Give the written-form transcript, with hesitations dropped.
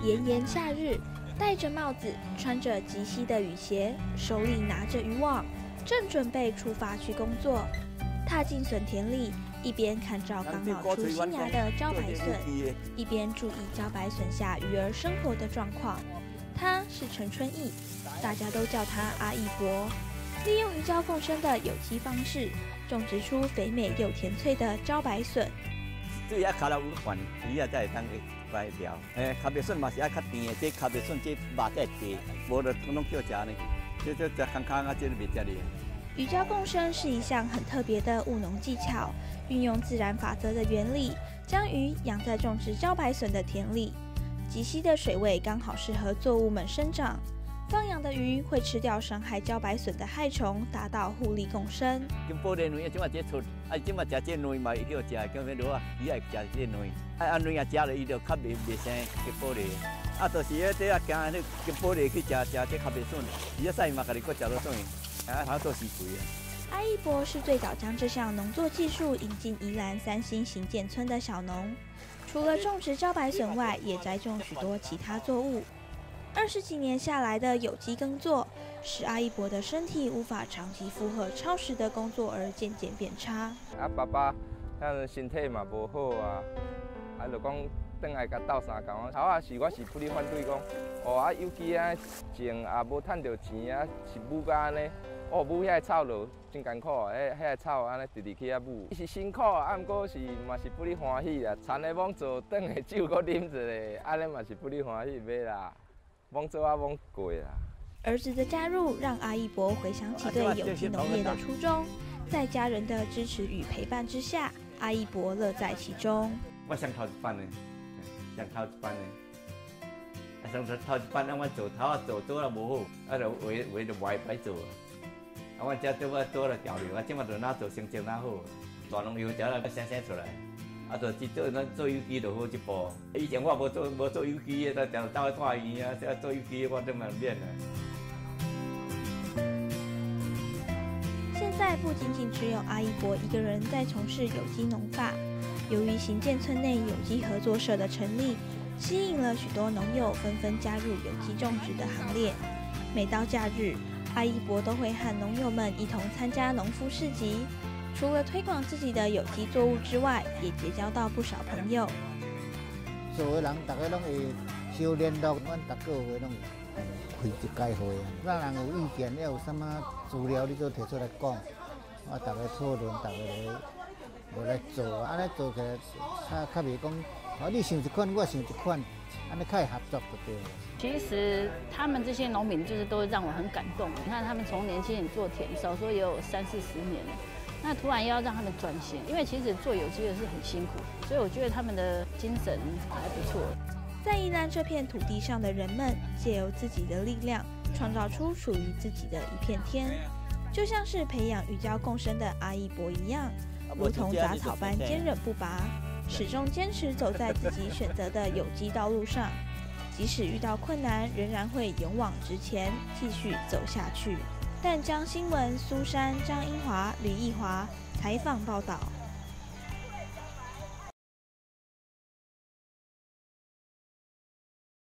炎炎夏日，戴着帽子，穿着及膝的雨鞋，手里拿着渔网，正准备出发去工作。踏进笋田里，一边看着刚冒出新芽的茭白笋，一边注意茭白笋下鱼儿生活的状况。他是陈春义，大家都叫他阿义伯。利用鱼胶共生的有机方式，种植出肥美又甜脆的茭白笋。 水啊，卡到有悬，鱼啊才会当来钓。卡白笋嘛是爱较甜的，这卡白笋这肉才会低，无就拢叫食呢。这食空空啊，这袂食哩。 鱼胶共生是一项很特别的务农技巧，运用自然法则的原理，将鱼养在种植茭白笋的田里。极稀的水位刚好适合作物们生长。放养的鱼会吃掉伤害茭白笋的害虫，达到互利共生。 金玻璃卵，即马这出，即马食这卵嘛，伊叫食，叫咩落啊？伊爱食这卵，卵也食了，伊就较袂生金玻璃。就是这啊，惊那金玻璃去食这较袂笋，伊使嘛，家己搁食落笋，好做时贵啊。 阿义伯是最早将这项农作技术引进宜兰3星行健村的小农，除了种植茭白笋外，也栽种许多其他作物。20几年下来的有机耕作，使阿义伯的身体无法长期负荷超时的工作，而渐渐变差。 爸爸，身体嘛无好啊，就讲转来甲斗相共。头是我是不哩反对讲，有机种无趁到钱是母甲安尼，母遐草落真艰苦，遐草安尼直去母，是辛苦毋过是嘛是不哩欢喜啦。田的网做，转的酒搁啉一下，安尼嘛是不哩欢喜买啦。忙做啊，忙过啦。 儿子的加入让阿义伯回想起对有机农业的初衷，在家人的支持与陪伴之下，阿义伯乐在其中。 我想头一班呢，想头一班呢，想头一班，我做头做了无好，就为就歪歹做。我这做了调料，即马就哪做成绩哪好，大农药食了生出来。就做有机就好一步。以前我无做有机的，就到去看医啊，做有机我都蛮免了。 现在不仅仅只有阿义伯一个人在从事有机农法，由于行健村内有机合作社的成立，吸引了许多农友纷纷加入有机种植的行列。每到假日，阿义伯都会和农友们一同参加农夫市集。除了推广自己的有机作物之外，也结交到不少朋友。 所有人大家拢会相联络，阮逐个月拢开一届会啊。咱人有意见，要有什么资料，你都提出来讲，大家讨论，大家来做，安尼做起来较袂讲，你想一款，我想一款，安尼较会合作就对了。 其实他们这些农民就是都让我很感动。你看他们从年轻人做田，少说也有30-40年了。那突然要让他们转型，因为其实做有机的是很辛苦，所以我觉得他们的精神还不错。 在宜兰这片土地上的人们，借由自己的力量，创造出属于自己的一片天，就像是培养鱼胶共生的阿义伯一样，如同杂草般坚韧不拔，始终坚持走在自己选择的有机道路上，即使遇到困难，仍然会勇往直前，继续走下去。淡江新闻苏珊、张英华、吕义华采访报道。